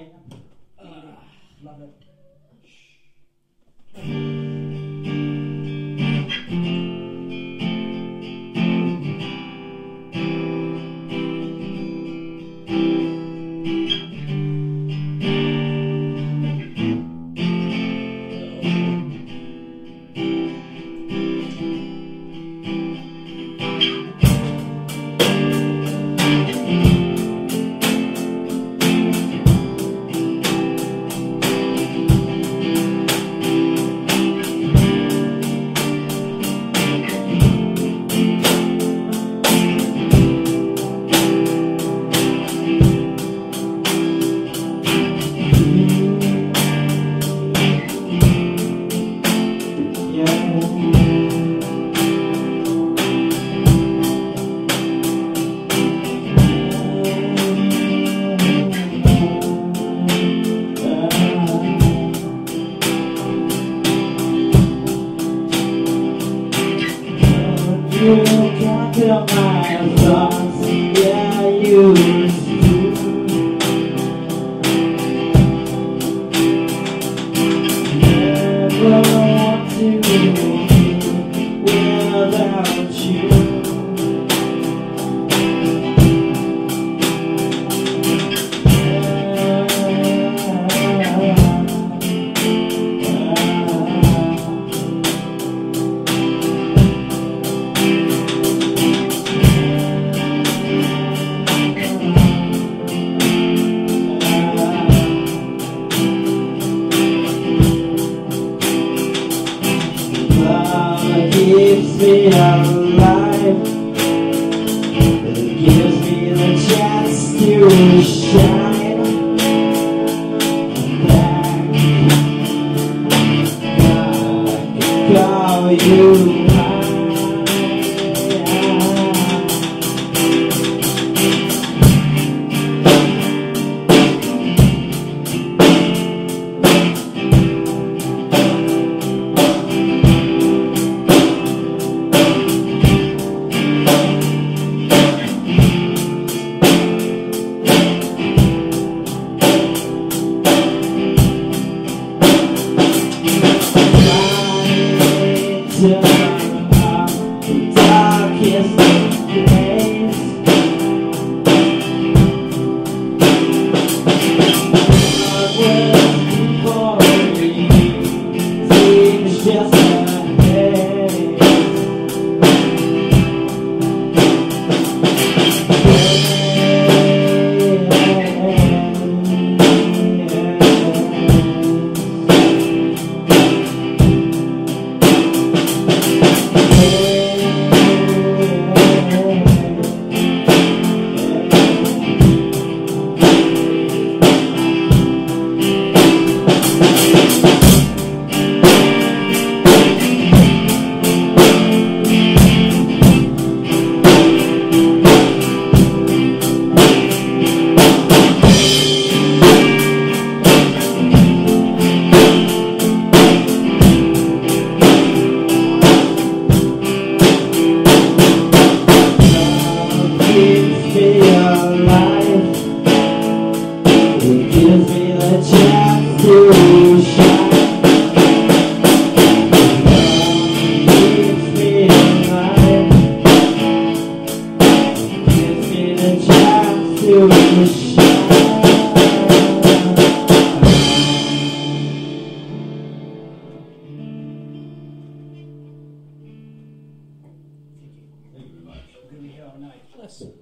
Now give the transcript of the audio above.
fine. Love it. You can't tell my thoughts, yeah, you used to. Never want to be without you. Keeps me alive. It gives me the chance to shine. Back, I can call you mine. The darkest days, what was before me seems just a haze. Thank you very much. We're going to be here all night. Listen.